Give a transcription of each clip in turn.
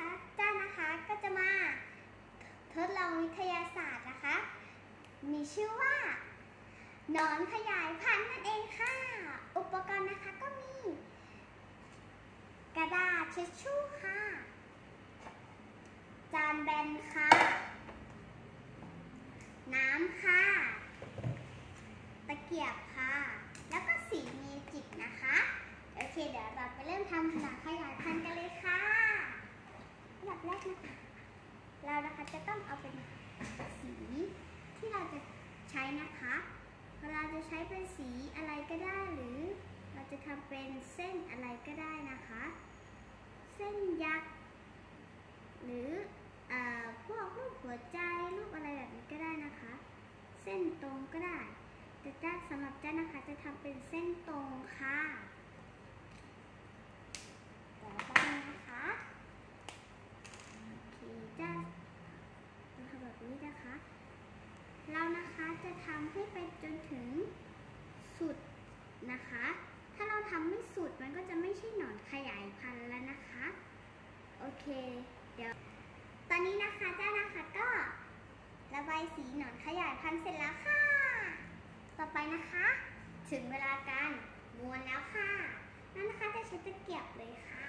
นะคะจ้านะคะก็จะมาทดลองวิทยาศาสตร์นะคะมีชื่อว่าหนอนขยายพันธุ์นั่นเองค่ะอุปกรณ์นะคะก็มีกระดาษทิชชู่ค่ะจานแบนค่ะน้ำค่ะตะเกียบค่ะแล้วก็สีเมจิกนะคะโอเคเดี๋ยวเราไปเริ่มทำหนอนขยายพันธุ์กันเลยค่ะอันดับแรกนะคะเรานะคะจะต้องเอาเป็นสีที่เราจะใช้นะคะเราจะใช้เป็นสีอะไรก็ได้หรือเราจะทำเป็นเส้นอะไรก็ได้นะคะเส้นยักษ์หรือพวกรูปหัวใจรูปอะไรแบบนี้ก็ได้นะคะเส้นตรงก็ได้แต่สำหรับจ้านะคะจะทำเป็นเส้นตรงค่ะเดี๋ยวเราทำนะคะโอเคจ้าเราทำแบบนี้นะคะเรานะคะจะทำให้ไปจนถึงสุดนะคะถ้าเราทำไม่สุดมันก็จะไม่ใช่หนอนขยายพันธุ์แล้วนะคะโอเคเดี๋ยวตอนนี้นะคะจ้านะคะก็ระบายสีหนอนขยายพันธุ์เสร็จแล้วค่ะต่อไปนะคะถึงเวลาการม้วนแล้วค่ะนั่นนะคะจะใช้ตะเกียบเลยค่ะ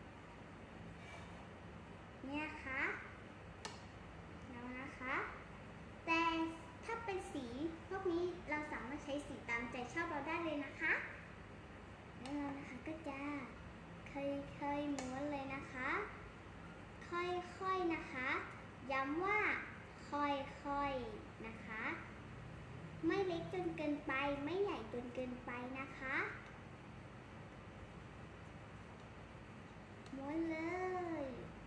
เนี่ยค่ะแล้วนะคะแต่ถ้าเป็นสีพวกนี้เราสามารถใช้สีตามใจชอบเราได้เลยนะคะแล้วเรานะคะก็จะค่อยๆม้วนเลยนะคะค่อยๆนะคะย้ำว่าค่อยๆนะคะไม่เล็กจนเกินไปไม่ใหญ่จนเกินไปนะคะม้วนเลย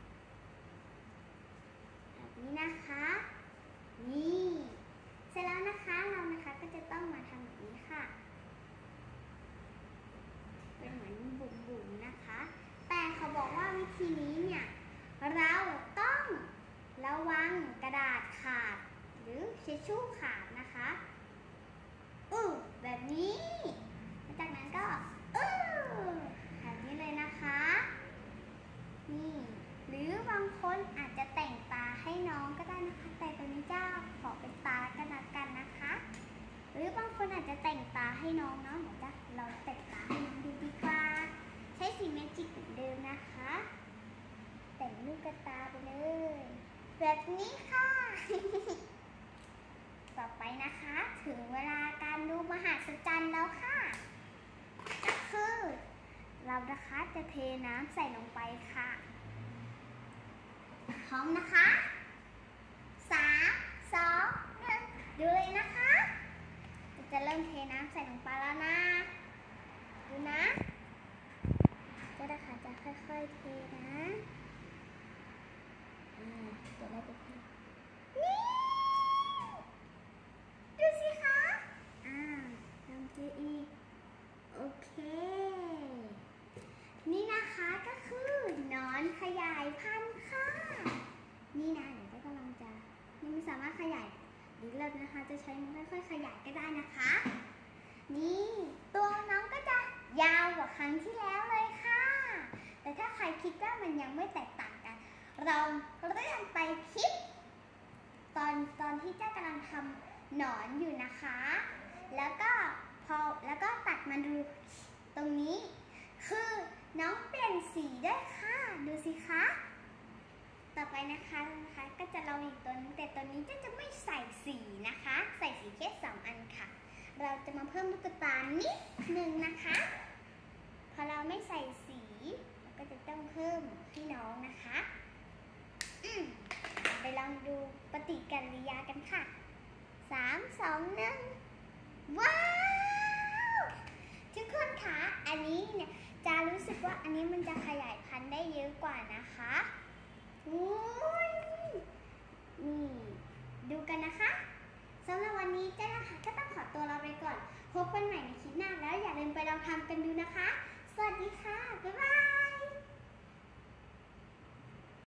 แบบนี้นะคะนี่เสร็จแล้วนะคะเรานะคะก็จะต้องมาทำแบบนี้ค่ะเป็นเหมือนบุ๋มๆนะคะแต่เขาบอกว่าวิธีนี้เนี่ยเราต้องระวังกระดาษขาดหรือทิชชู่ขาดนะคะแบบนี้จากนั้นก็แบบนี้เลยนะคะนี่หรือบางคนอาจจะแต่งตาให้น้องก็ได้นะคะแต่ตัวนี้เจ้าขอเป็นตากันละกันนะคะหรือบางคนอาจจะแต่งตาให้น้องเนาะเดี๋ยวจะเราแต่งตาให้น้องดูดีกว่าใช้สีเมจิกเหมือนเดิมนะคะแต่งลูกกระตาไปเลยแบบนี้ค่ะ ต่อไปนะคะถึงเวลาการดูมหัศจรรย์แล้วค่ะก็คือเรานะคะจะเทน้ำใส่ลงไปค่ะพร้อมนะคะ3 2 1ดูเลยนะคะจะเริ่มเทน้ำใส่ลงไปแล้วนะดูนะก็นะคะจะค่อยๆเทนะเดี๋ยวเราจะเทนี่ดูสิคะลองเทอีกโอเคนี่นะคะก็คือหนอนขยายพันธุ์ค่ะนี่นะเดี๋ยวก็กำลังจะยังไม่สามารถขยายหรือเรานะคะจะใช้มือค่อยๆขยายก็ได้นะคะนี่ตัวน้องก็จะยาวกว่าครั้งที่แล้วเลยค่ะแต่ถ้าใครคิดว่ามันยังไม่แตกต่างกันเราเลื่อนไปคลิปตอนที่เจ้ากำลังทำหนอนอยู่นะคะแล้วก็ตัดมาดูตรงนี้คือน้องเปลี่ยนสีด้วยค่ะดูสิคะต่อไปนะคะก็จะลองอีกตัวนึงแต่ตัวนี้จะไม่ใส่สีนะคะใส่สีแค่2 อันค่ะเราจะมาเพิ่มลูกตานิดนึงนะคะพอเราไม่ใส่สีเราก็จะต้องเพิ่มให้น้องนะคะไปลองดูปฏิกิริยากันค่ะ3 2 1ว้าวทุกคนคะอันนี้เนี่ยจะรู้สึกว่าอันนี้มันจะขยายพันธุ์ได้เยอะกว่านะคะนี่ดูกันนะคะสำหรับวันนี้เจ้านะคะก็ต้องขอตัวลาไปก่อนพบกันใหม่ในคลิปหน้าแล้วอย่าลืมไปลองทำกันดูนะคะสวัสดีค่ะบ๊ายบาย